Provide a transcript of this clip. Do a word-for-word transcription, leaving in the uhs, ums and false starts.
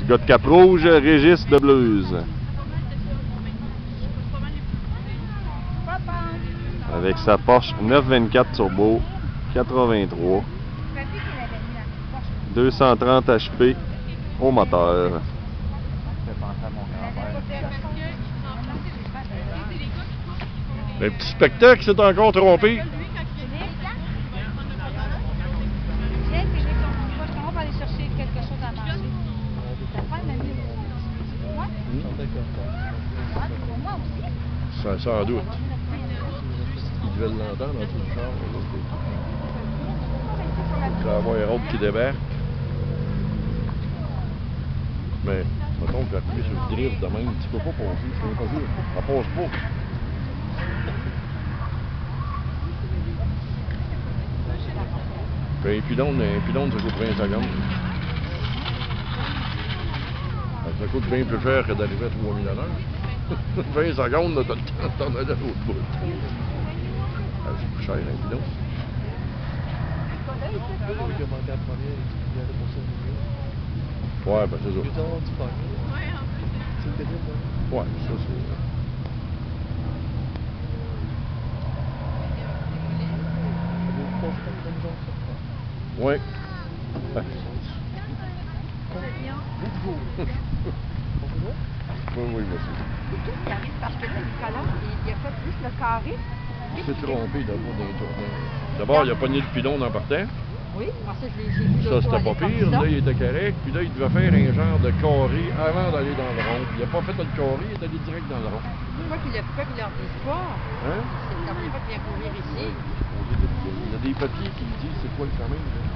Gars de Cap Rouge, Régis de Bleuze. Avec sa Porsche neuf vingt-quatre Turbo, quatre-vingt-trois. deux cent trente H P au moteur. Un petit spectacle s'est encore trompé. Ça, sans doute. Ils devaient l'entendre dans tout le char. Il va y avoir un autre qui débarque. Mais, mettons que appuyer sur le drift de même, tu peux pas passer, c'est impossible. Ça passe pas. Puis un pylône, un pylône, ça coûte vingt secondes. Ça coûte bien plus cher que d'arriver à trois mille à l'heure. vingt secondes, là, t'as le temps d'en aller à l'autre bout. Ah, c'est plus cher, un pylône. Ouais, ben c'est ça. Ouais, ça c'est... Ouais. Ouais. Oui, oui, monsieur. C'est tout qui arrive parce que là, Nicolas, il a fait plus le carré. Il s'est trompé d'abord dans les tournées. D'abord, il a pogné le pilon en partant. Oui, parce que j'ai vu ça, c'était pas pire. Là, il était correct. Puis là, il devait faire un genre de carré avant d'aller dans le rond. Il n'a pas fait le carré, il est allé direct dans le rond. Pourquoi qu'il a pas qu'il leur dise pas? Hein? C'est la première fois qu'il vient courir ici. Oui. Il y a des papiers qui me disent c'est quoi le chemin.